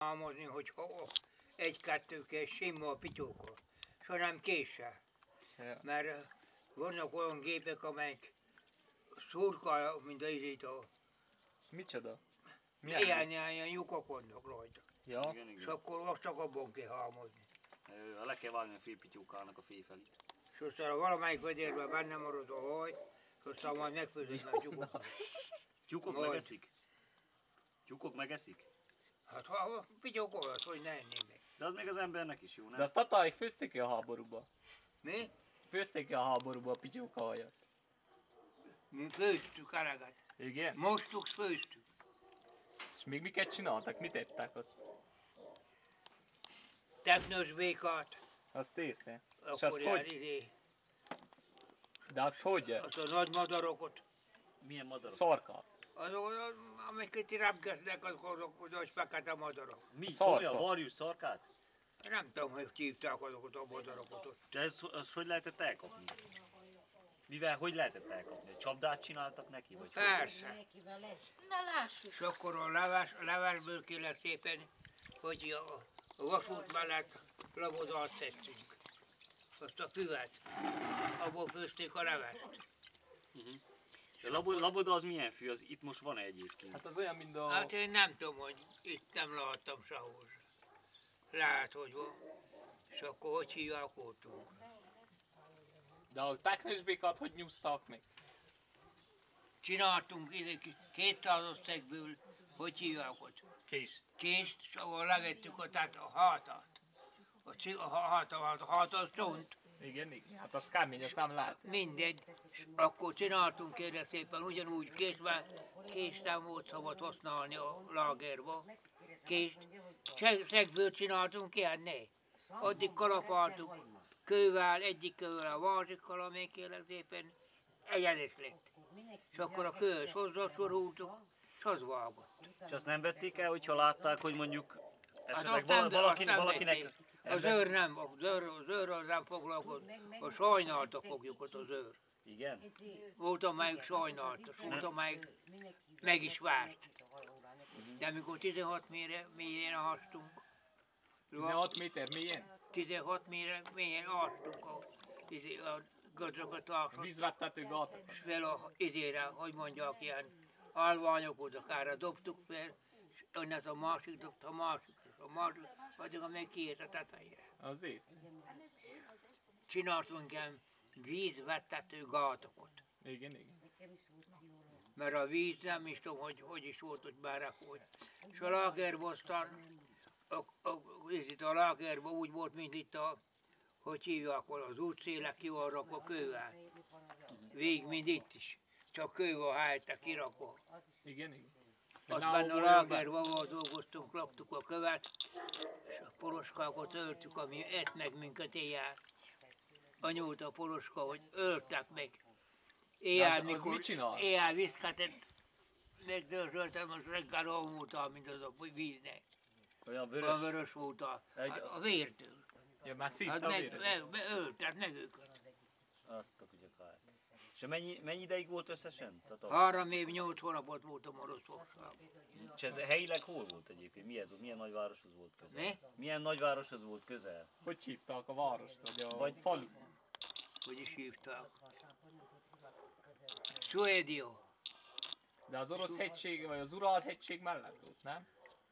Álmozni, hogy egy-kettő kell simma a pityókkal, és nem késsel. Ja. Mert vannak olyan gépek, amelyek szurkál, mint az izító. Micsoda? Ilyen lyukak vannak rajta. Ja. Igen, És igen. akkor azt csak abban kell halmozni. Le kell vágni a félpityókának a féfelét. És aztán ha valamelyik vedérben benne marad a haj, és aztán majd megfőzik a tyúkok. Tyúkok Majd. megeszik? Tyúkok megeszik? Hát ha a pityók olyat, hogy ne ennék meg. De az még az embernek is jó, nem? De azt tatáig főzték ki a háborúba? Mi? Főzték ki a háborúba a pityóka hajat? Mi főztük eleget. Igen? Mostuk, főztük. És még miket csináltak? Mit ettek ott? Teknős békát. Azt érte? És Akkor azt ilyen hogy? De azt hogy? azt a nagy madarokat. Milyen madarok? Szarkal. Azok, amiket repkednek, azok az fekete madarok. Mi? Szarka. Olyan varjú szarkát? Nem tudom, hogy hívták azokat a madarokat ott. De ez hogy lehetett elkapni? Mivel hogy lehetett elkapni? Csapdát csináltak neki? Vagy hogy? Persze. Na lássuk. És akkor a levesből kellett szépen, hogy a vasút mellett labodalt szedtünk. Azt a füvet. Abból főzték a levest. De laboda az milyen fű? Az itt most van egyébként? Hát az olyan, mint a... Hát én nem tudom, hogy itt nem láttam sehol. Lehet, hogy van. És akkor hogy hívják voltunk? De a teknősbékat hogy nyúztak meg? Csináltunk 200 osztegből, hogy hívják ott? Kést. Kést, és ahol levettük a hátat. A hátat csont. Igen, igen. Hát az kemény, azt nem lát. Mindegy. És akkor csináltunk kérlek szépen, ugyanúgy kést nem volt szabad használni a lágerba. Kést. Szegből csináltunk ilyen, ne. Addig kalapáltuk kővel, egyik kővel, a másikkal, amely kérlek szépen egyenes lett. És akkor a kőhöz hozzászorultuk, és az vágott. És azt nem vették el, hogyha látták, hogy mondjuk esetleg azt nem valakinek... vették. A zőr nem, a zőrről nem foglalkozott, a sajnálta fogjuk ott a zőr. Igen? Volt, amelyik sajnálta, volt, amelyik meg is várt. De amikor 16 mélyen ástunk, 16 méter mélyen? 16 mélyen ástunk a gazdakat ástunk, Vízvettető gátak. és fel a izére, hogy mondják, ilyen alványokat akár dobtuk fel, és onnan a másik dobta, a másik, addig a meg kiért a tetejére. Azért? Csináltunk ilyen vízvettető gátokat. Igen, igen. Mert a víz nem is tudom, hogy is volt, hogy bárek volt. És a lágerban aztán, a lágerban úgy volt, mint itt hogy hívják, az útszélek ki van rakva kővel. Végig, mint itt is. Csak kővel helyette kirakva. Igen, igen. Ott benne a lágerban dolgoztunk, laktuk a követ, és a poloskákat öltük, ami ett meg minket éjjel. Anyult a poloska, hogy öltek meg. Éjjel, az mit csinál? Éjjel viszketet megdörzsöltem, most reggel olyan voltál, mint az a víznek. Olyan Olyan vörös. vörös voltál. A vértől. Ja, már szívta Hát a véret. öltek meg őket. Azt a kutyakát. És mennyi ideig volt összesen? 3 év, 8 hónapot voltam Oroszországban. És ez helyileg hol volt egyébként? Milyen nagyvároshoz volt közel? Mi? Milyen nagyvároshoz volt közel? Hogy hívták a várost, vagy a Vagy- falu? Hogy is hívták? Suédia. De az orosz hegység, vagy az Ural hegység mellett volt, nem?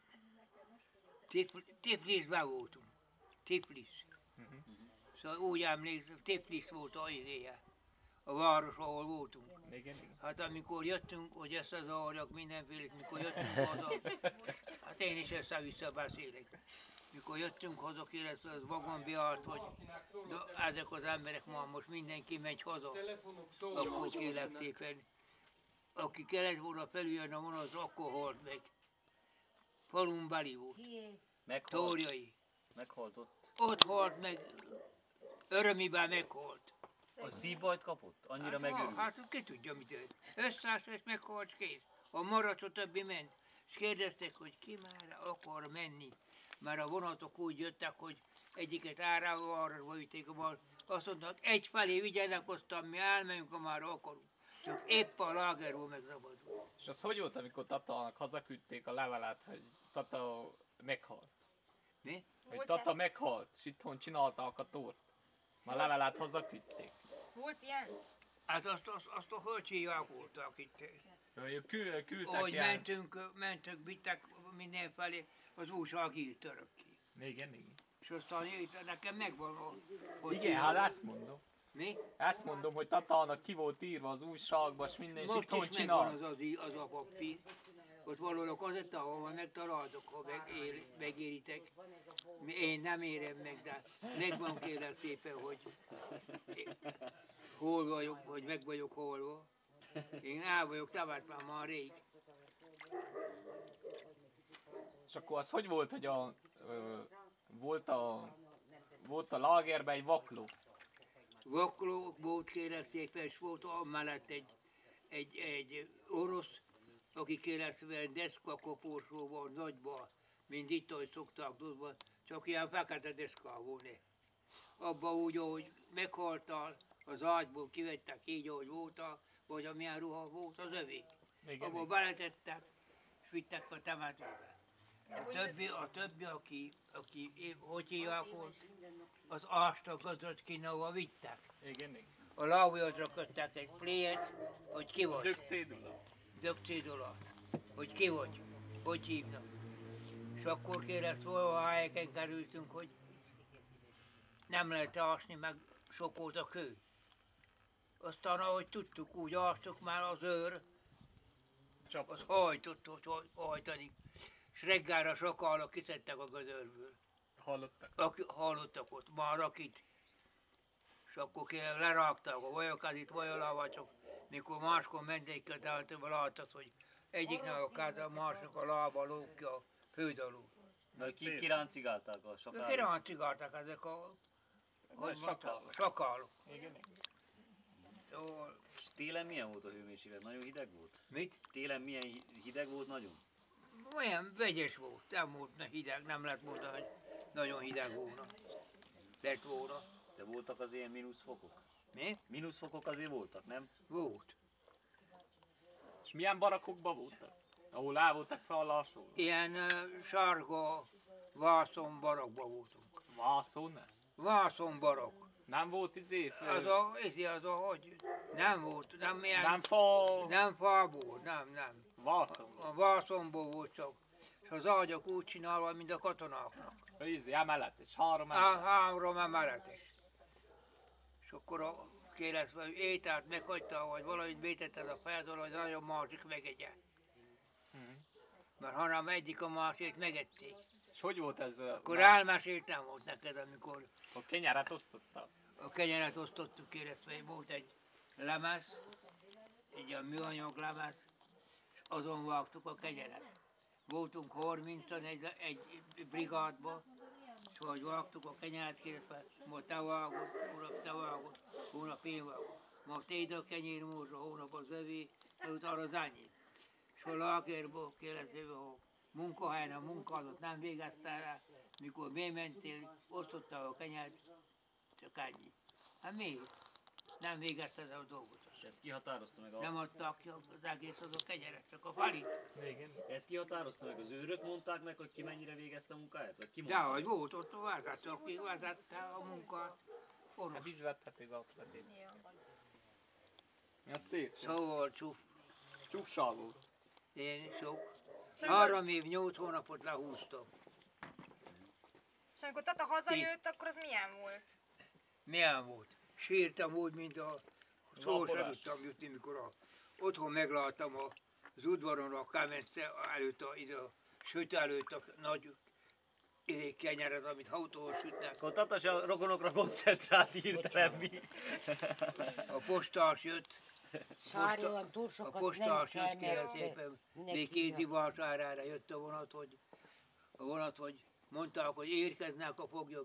Tiflisben voltunk. Tiflis. Szóval úgy emlékszem, Tiflis volt a izéje. A város, ahol voltunk. Igen, igen. Hát amikor jöttünk, hogy ezt az orjak mindenfélét, mikor jöttünk haza, hát én is össze-vissza beszélek. Mikor jöttünk haza, kérdezte az vagonbi állt, hogy de ezek az emberek ma most mindenki megy haza. Akkor kérlek szépen, aki kellett volna felüljön a vonat, akkor halt meg. Falun beli volt, Meghalt. Tóriai. Meghalt ott. Ott halt meg, örömiben meghalt. A szívbajt kapott? Annyira megörült? Hát ki tudja mit ő. Összeállt és meghalt, és kész. A maradt, a többi ment. És kérdezték, hogy ki már akar menni. Mert a vonatok úgy jöttek, hogy egyiket arra vitték a bal. Azt mondták, egyfelé vigyenek, aztán mi elmegyünk, már akarunk. Csak épp a lágerból megszabadult. És az hogy volt, amikor Tatának hazaküldték a levelet, hogy Tata meghalt. Mi? Hogy Tata meghalt, és itthon csinálták a tort. Már levelát hazaküldték. Volt ilyen? Hát azt a hölgyhívák voltak itt. Ők küldtek Ahogy ilyen... mentünk, vittek mindenfelé, az újság írt örökké. Igen, igen. És aztán itt nekem megvan, hogy... Igen, hát ezt mondom. Mi? Ezt mondom, hogy Tatának ki volt írva az újságba, és minden, és Most itthon is megvan csinál. az a papír. Ott valahol a kazetta, ahol megtaláltok, ha megéritek. Én nem érem meg, de megvan kérlek szépen, hogy hol vagyok, hogy meg vagyok holva. Én el vagyok tavárt már rég. És akkor az hogy volt, hogy volt a lágerben egy vakló? Vakló volt kérlek szépen, és volt amellett egy orosz, aki kérlek szépen deszkakopósó volt nagyban, mint itt, ahogy szokták tudva, csak ilyen fekete deszka volt. Abba úgy, ahogy meghaltál, az ágyból kivettek így, ahogy voltak, vagy amilyen ruha volt, az övék. Abba beletettek, és vittek a temetőbe. A többi aki hogy hívják volt, az ásta között kinova vittek. Igen, igen. A lábujjadra köttek egy pléjet, hogy ki vagy. Dög cédula. Cédula. Hogy ki vagy, hogy hívnak. És akkor kérlek szólva a helyeken kerültünk, hogy nem lehet ásni, meg sok volt a kő. Aztán ahogy tudtuk, úgy ástuk már az őr, az hajtott, hogy hajtani. És reggelre sokalra kiszedtek a gödörből. Hallottak ott, már akit. És akkor kérlek lerágták a vajokat, itt vajolavacsok, mikor máskor menték, de láttad, hogy egyiknek a káza, másnak a lába lóg ki a föld alul. Kiráncigálták a sokára. Kiráncigálták ezek a sakálok. Szóval, És télen milyen volt a hőmérséklet? Nagyon hideg volt? mit? Télen milyen hideg volt nagyon? Olyan vegyes volt, nem volt hideg, nem lett volna, hogy nagyon hideg volna. Lett volna. De voltak az ilyen mínuszfokok? Mi? Mínuszfokok azért voltak, nem? Volt. És milyen barakokban voltak? Ahol el voltak szállásolva? Ilyen sárga vászon barakban voltunk. Vászon, ne? Vászon barak. Nem volt Az a, hogy nem volt, nem ilyen, nem fa... nem fából, nem. Vászon. A vászonból volt csak. És az ágyak úgy csinálva, mint a katonáknak. Emelet, és 3 emelet. Három emeletes. És akkor kérlek, hogy ételt meghagyta, vagy valahogy bétetted a fejedről, hogy nagyon másik megegye. Mert hanem egyik a másik megették. És hogy volt ez? Akkor elmeséltem volt neked, amikor A kenyeret osztottam. a kenyeret osztottuk, kérlek, volt egy lemez, egy a műanyag lemez, és azon vágtuk a kenyeret. Voltunk 30-an egy brigádba, és ahogy vágtuk a kenyeret, kérlek, ma te vágod, hónap én vágok. Ma téd a kenyérmózsa, hónap az övé, utána az annyi. És a lágerból kérlek, a munkahelyen a munkádat nem végeztél rá, mikor bementél, osztottál a kenyeret, csak annyi. Hát miért? Nem végezted a dolgot. És ezt kihatározta meg Nem adtak ki az egész az a kenyeret, csak a falit. Ezt kihatározta meg az őrök, mondták meg, hogy ki mennyire végezte a munkáját? Vagy ki De mondta? hogy volt ott vezette, aki vezette a munkát. Orosz. Hát izvethető, altvető. Ezt ért. Szóval Csúfság volt. én sok. 3 év, 8 hónapot lehúztam. És amikor Tata hazajött, akkor az milyen volt? Milyen volt? Sírtam úgy, mint a szó sem tudtam jutni, mikor otthon megláttam az udvaron a kemence előtt, a süt előtt a nagy kenyeret, amit autóhoz sütnek. Akkor Tatas a rokonokra koncentrált hirtelen mi. A postás jött, Sárjón túl a sokat nem postás kell, jött, kérlek mert szépen, neki még kézi vásárára jött a vonat, hogy mondták, hogy érkeznek a foglyok.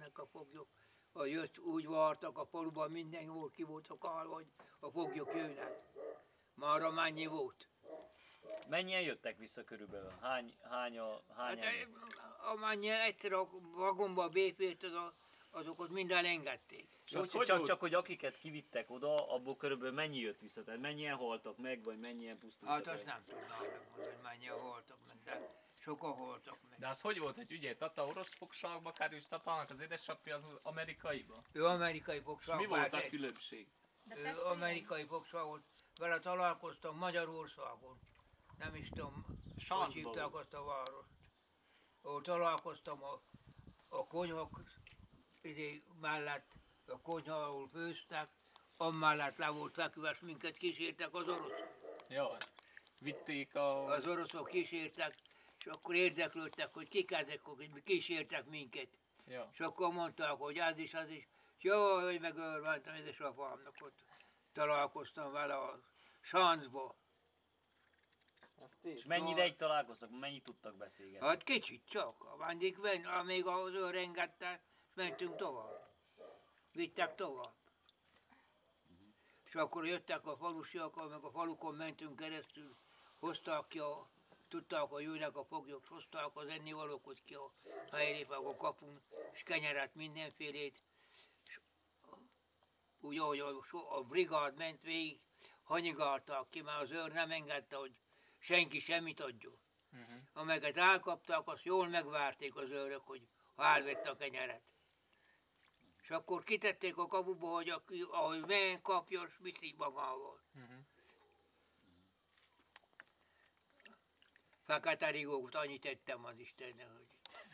Jött, úgy vártak a faluban, minden jól ki voltak állva, hogy a foglyok jönnek. Már amennyi volt. Mennyien jöttek vissza körülbelül? Hány Hát amennyi egyszer a vagomba befért, azokat mind elengedték. És az Csak hogy akiket kivittek oda, abból körülbelül mennyi jött vissza? Tehát mennyien haltak meg, vagy mennyien pusztultak Hát azt el? nem tudnám megmondani, hogy mennyien voltak meg, de Sokan haltak meg. De az hogy volt, hogy ugye Tata orosz fogságba került, Tatának az édesapja az amerikaiba? Ő amerikai És fogság mi volt a volt, különbség? De ő testvérei? amerikai fogság volt. Vele találkoztam Magyarországon. Nem is tudom, hogy Sáncba hívták volt. azt a várost. Ahol találkoztam a konyhak mellett, a konyha, ahol főztek, amellett le volt fekve, és minket kísértek az oroszok. Jó. Vitték a... Az oroszok kísértek, és akkor érdeklődtek, hogy kik ezek, hogy kísértek minket. Jó. És akkor mondták, hogy az is, jó, hogy megörventem édesapámnak, ott találkoztam vele a sáncba. És mennyi ideig találkoztak, mennyit tudtak beszélgetni? Hát kicsit csak, amíg az őr engedte, mentünk tovább. Vittek tovább. És akkor jöttek a falusiak, meg a falukon mentünk keresztül, hozták ki tudták, hogy jönnek a foglyok, és hozták az ennivalókot ki a helyre, a kapun, és kenyeret, mindenfélét. És úgy, ahogy a brigád ment végig, hanyigálták ki, mert az őr nem engedte, hogy senki semmit adjon. Amelyeket elkaptak, azt jól megvárték az őrök, hogy ha elvette a kenyeret. És akkor kitették a kapuba, hogy ahogy men kapja, és viszi magával. Fekete rigót annyit tettem az Istennek, hogy...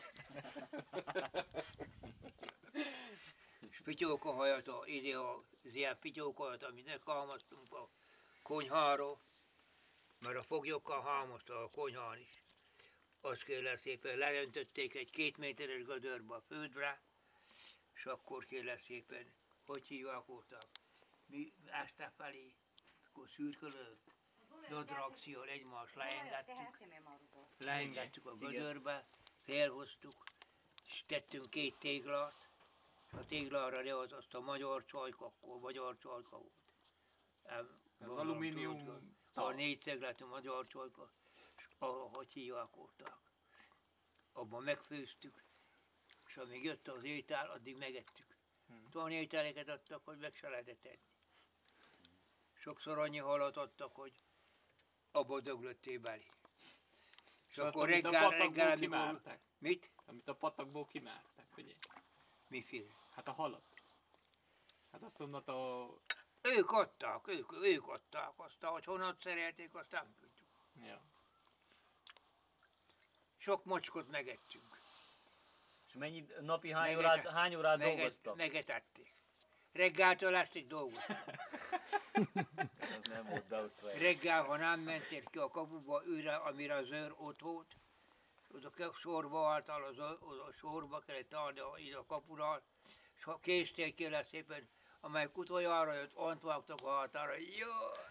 És pityókahajat, az ilyen pityókahajat, amit meghalmaztunk a konyháról, mert a foglyokkal halmozta a konyhán is. Azt kérlek szépen, leöntötték egy 2 méteres gödörbe a földre, és akkor kérlek szépen, hogy hívják voltak? Mi este felé, akkor szürkölött, dodrakció, egymást leengedtük a gödörbe, felhoztuk, és tettünk 2 téglát, és a téglára lehoz azt a magyar csajka, akkor magyar csajka volt. Az alumínium... A 4 szegletű magyar csajka, és ahogy hívják voltak. Abban megfőztük, és amíg jött az étel, addig megettük. Olyan ételeket adtak, hogy meg se lehetett enni. Sokszor annyi halat adtak, hogy abba döglöttél belé. És azt, akkor amit a reggel, patakból amikor... kimárták. Mit? Amit a patakból kimárták, ugye? Miféle? Hát a halat. Hát azt mondod a... Ők adták, ők adták azt, hogy honnan szerelték, azt nem tudjuk. Ja. Sok mocskot megettünk. És mennyi, napi hány órát dolgoztak? Megetették. Reggeltől estig dolgoztak. Ez nem volt beosztva. Reggel, ha nem mentél ki a kapuba, őre, amire az őr ott volt, oda sorba álltál, oda sorba kellett állni a kapura, és ha késtél kérlek szépen, amelyik utoljára jött, ont vágtak a határa, jó!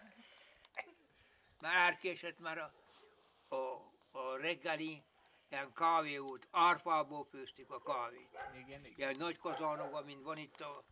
Már elkésett, mert a reggeli ilyen kávé volt, árpából főztük a kávét. Igen. Ilyen nagy kazánokban, mint van itt a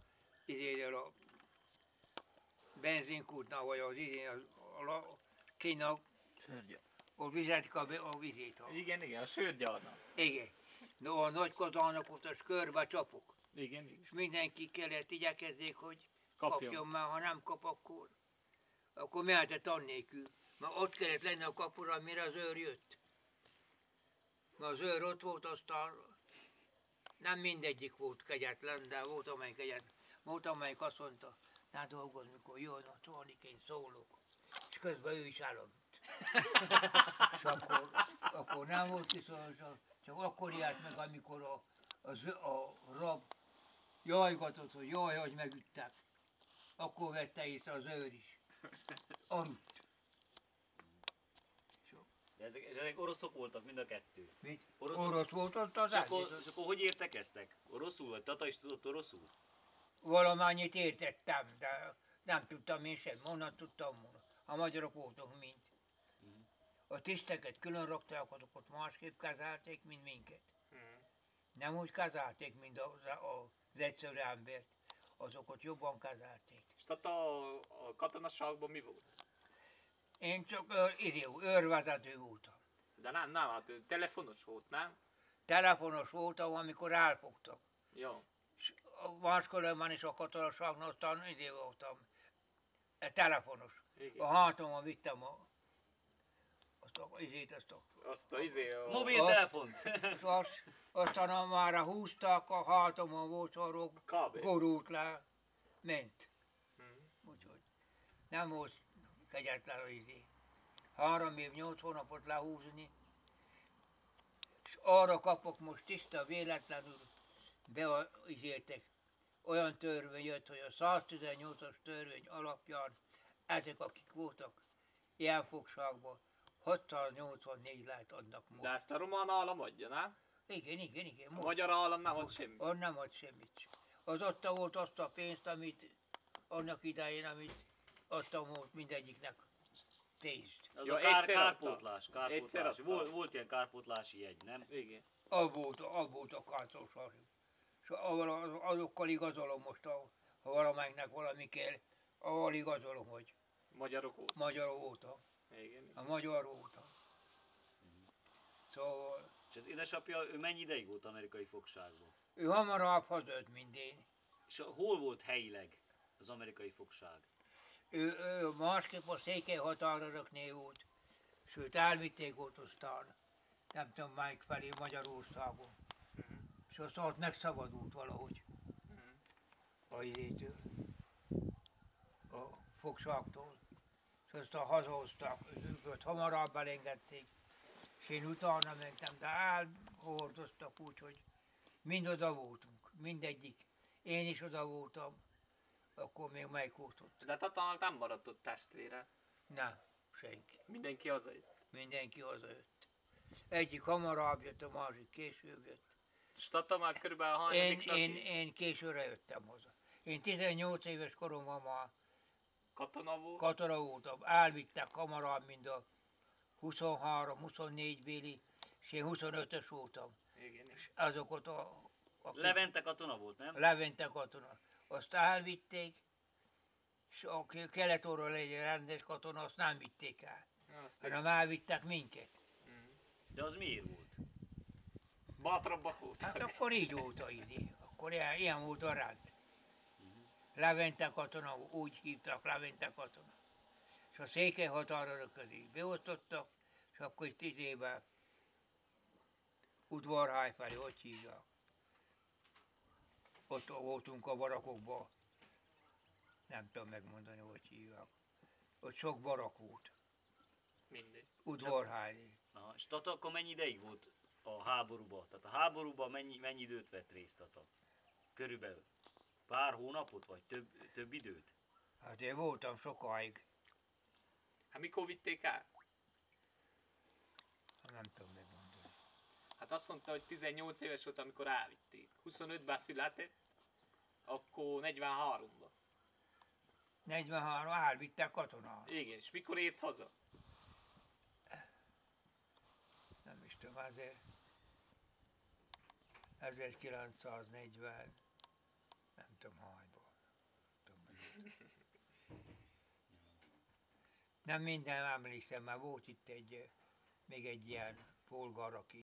benzinkútnál, vagy az kínak, ahol vizetik a vizét. Igen, a sörgyarna. Igen. De a nagy kazánokot az körbe csapok. Igen. És mindenki kellett igyekezzék, hogy Kapjon. kapjon, mert ha nem kap, akkor mehetett annélkül. Mert ott kellett lenni a kapura, mire az őr jött. Mert az őr ott volt, aztán nem mindegyik volt kegyetlen, de volt amelyik kegyetlen. Volt amelyik azt mondta, ne dolgozz, mikor jön a tolnik, én szólok. És közben ő is elaludt. És akkor nem volt kiszólva, csak akkor járt meg, amikor a rab jajgatott, hogy jaj, hogy megüttek. Akkor vette észre az őr is. Aludt. De ezek oroszok voltak mind a kettő. Mit? Oroszok? Orosz volt ott az És akkor hogy értekeztek? Oroszul? Vagy Tata is tudott oroszul? Valamennyit értettem, de nem tudtam én sem, honnan tudtam volna. A magyarok voltunk mind. A tiszteket külön rakták, azokat másképp kezelték, mint minket. Nem úgy kezelték, mint az egyszerű embert, azokat jobban kezelték. És Tata a katonaságban mi volt? Én csak őrvezető voltam. De nem, hát ő telefonos volt, nem? Telefonos voltam, amikor elfogtak. Jó. És máskülönben is a katonaságnál aztán voltam telefonos. Igen. A hátamon vittem a Azt a a... Mobiltelefont! És aztán már húztak, a hátamon volt sorok, Kb. gorult le, ment. Úgyhogy nem volt kegyetlen az 3 év, 8 hónapot lehúzni, és arra kapok most tiszta véletlenül, beizéltek, olyan törvény jött, hogy a 118-as törvény alapján ezek, akik voltak ilyen fogságban, 684 lehet adnak De most. ezt a román állam adja, nem? Igen. A Most. magyar állam nem ad semmit. Az nem ad semmit. Az adta volt azt a pénzt, amit annak idején, amit adtam volt mindegyiknek pénzt. Az Ja, a egyszer kárpótlás, adta. Egyszer kárpótlás. adta. Volt ilyen kárpótlási jegy, nem? Igen. Az volt a kártóság. És azokkal igazolom most, ha valamelyiknek valami kell, ahol igazolom, hogy Magyarok óta. magyar voltam. Igen. A magyar voltam. Szóval És az édesapja, ő mennyi ideig volt amerikai fogságban? ő hamarabb hazajött, mint én. És hol volt helyileg az amerikai fogság? Ő másképp a székely határőröknél volt, sőt elvitték ott aztán, nem tudom melyik felé Magyarországon. És aztán ott megszabadult valahogy a izétől, a fogságtól. És aztán hazahozták, őket hamarabb elengedték. És én utána mentem, de elhordoztak úgy, hogy mind oda voltunk, mindegyik. Én is oda voltam, akkor még melyik volt ott? De Tatának nem maradt ott testvére. Nem, senki. Mindenki hazajött. Mindenki hazajött. Egyik hamarabb jött, a másik később jött. És Tata már körülbelül hányadik napig? Én későre jöttem haza. Én 18 éves koromban már Katona volt? katona voltam. Elvittek hamarabb, mint a 23-24 béli, és én 25-ös voltam. Igen. És azokat Levente katona volt, nem? Levente katona. Azt elvitték, és aki keletorról legyen rendes katona, azt nem vitték el. Azt Hanem elvittek minket. De az miért volt? bátrabbak voltak. Hát akkor így volt a idő. Akkor ilyen volt a rend. Levente katona, úgy hívtak, Levente katona. És a székely határőrök közé beosztottak, és akkor itt idében udvarháj felé, hogy hívják. Ott voltunk a barakokban. Nem tudom megmondani, hogy hívják. Ott sok barak volt. Mindegy. Udvarháj. Aha, és Tata akkor mennyi ideig volt a háborúban? Tehát a háborúban mennyi időt vett részt Tata? Körülbelül pár hónapot, vagy több időt? Hát én voltam sokáig. Hát mikor vitték el? Nem tudom megmondani. Hát azt mondta, hogy 18 éves volt, amikor elvitték. 25-ben született, akkor 43-ban. 43 elvittek katonára. Igen, és mikor ért haza? Nem is tudom, 1940, nem tudom hányban. Nem minden emlékszem, mert volt itt még egy ilyen polgár, aki